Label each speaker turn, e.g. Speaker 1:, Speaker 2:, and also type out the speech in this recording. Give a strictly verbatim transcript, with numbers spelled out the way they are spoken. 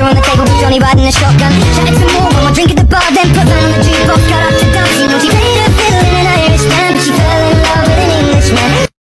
Speaker 1: on the table with Johnny riding the shotgun. Shouted to